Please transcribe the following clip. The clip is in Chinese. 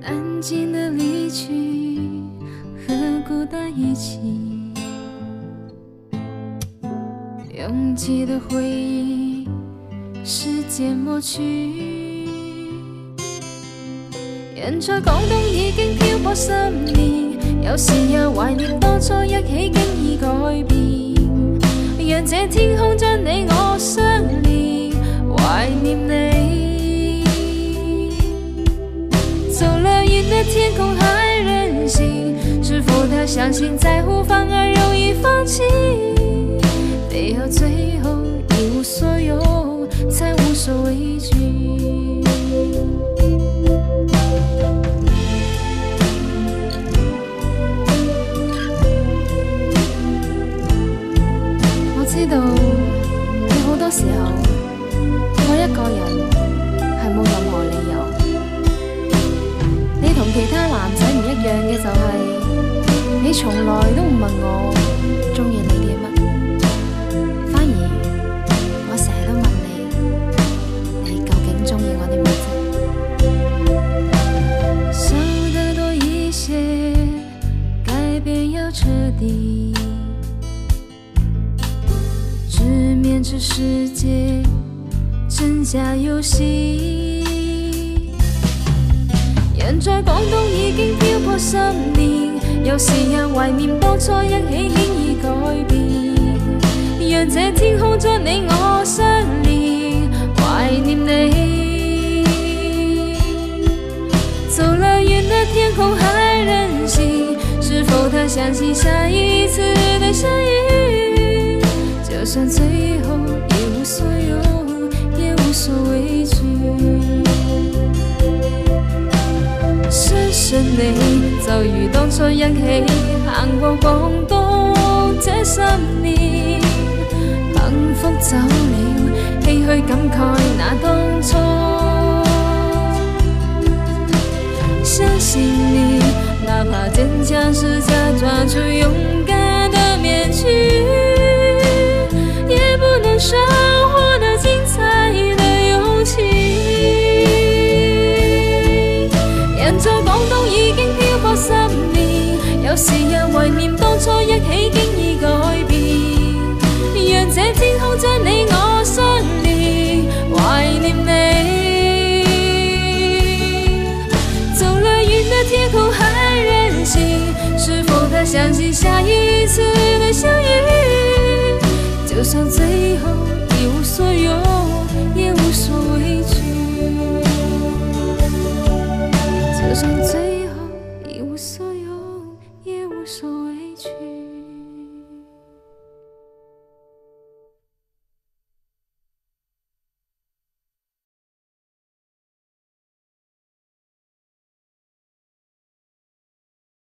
安静的离去，和孤单一起，拥挤的回忆，时间抹去。人在廣東已經漂泊10年，有時也懷念當初一起經已改變。讓這天空將你我相連，懷念你。走了遠的天空還任性，是否他相信在乎反而容易放棄？非要最後一無所有，才無所畏懼。我知道有好多時候，愛一個人係冇任何理由。你同其他男仔唔一樣嘅就係，你從來都唔問我鍾意你啲乜，反而我成日都問你，你究竟鍾意我啲乜啫？想得多一些，改變要徹底。直面這世界真假遊戲，人在廣東已經漂泊10年，有時也懷念當初一起經已改變。讓這天空將你我相連，懷念你。走了遠的天空還任性，是否他相信下一次的相遇？就算最後一無所有，也無所畏懼。相信你就如當初一起行過廣東這10年，幸福走了，唏噓感慨那當初。相信你，哪怕堅強是假裝出勇敢的面具，也不能少獲得精彩的勇氣。人在廣東已經漂泊10年，有時也懷念當初一起經已改變。讓這天空將你我相連，懷念你。走了遠的天空還任性，是否他相信下一次的相遇？就算最後一無所有，也無所畏懼。就算最